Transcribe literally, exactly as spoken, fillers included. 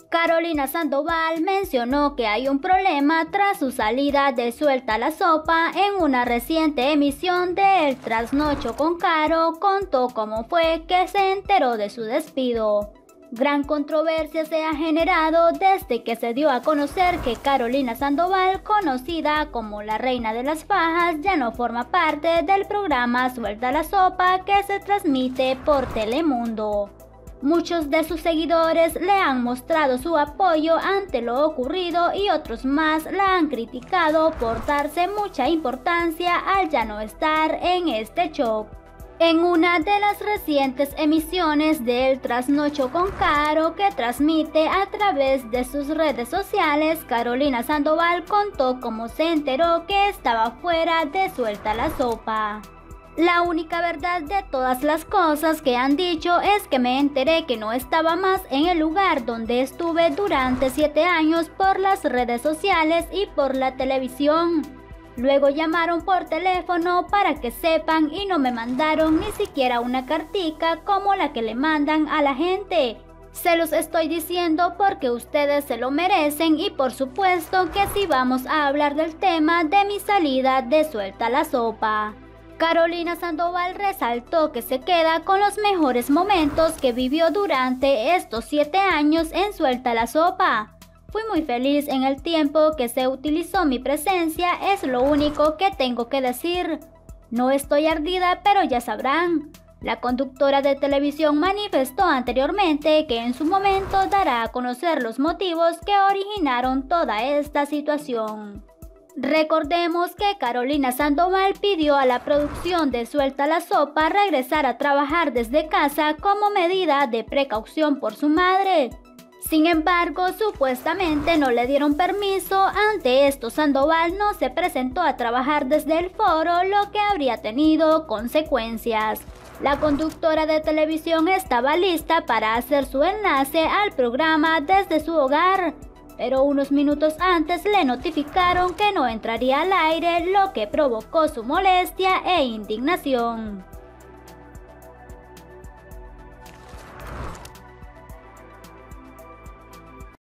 Carolina Sandoval mencionó que hay un problema tras su salida de Suelta la Sopa. En una reciente emisión de El Trasnocho con Caro, contó cómo fue que se enteró de su despido. Gran controversia se ha generado desde que se dio a conocer que Carolina Sandoval, conocida como la Reina de las Fajas, ya no forma parte del programa Suelta la Sopa que se transmite por Telemundo. Muchos de sus seguidores le han mostrado su apoyo ante lo ocurrido y otros más la han criticado por darse mucha importancia al ya no estar en este show. En una de las recientes emisiones de El Trasnocho con Caro, que transmite a través de sus redes sociales, Carolina Sandoval contó cómo se enteró que estaba fuera de Suelta la Sopa. La única verdad de todas las cosas que han dicho es que me enteré que no estaba más en el lugar donde estuve durante siete años por las redes sociales y por la televisión. Luego llamaron por teléfono para que sepan y no me mandaron ni siquiera una cartica como la que le mandan a la gente. Se los estoy diciendo porque ustedes se lo merecen y por supuesto que sí vamos a hablar del tema de mi salida de Suelta la Sopa. Carolina Sandoval resaltó que se queda con los mejores momentos que vivió durante estos siete años en Suelta la Sopa. Fui muy feliz en el tiempo que se utilizó mi presencia, es lo único que tengo que decir. No estoy ardida, pero ya sabrán. La conductora de televisión manifestó anteriormente que en su momento dará a conocer los motivos que originaron toda esta situación. Recordemos que Carolina Sandoval pidió a la producción de Suelta la Sopa regresar a trabajar desde casa como medida de precaución por su madre. Sin embargo, supuestamente no le dieron permiso. Ante esto, Sandoval no se presentó a trabajar desde el foro, lo que habría tenido consecuencias. La conductora de televisión estaba lista para hacer su enlace al programa desde su hogar, pero unos minutos antes le notificaron que no entraría al aire, lo que provocó su molestia e indignación.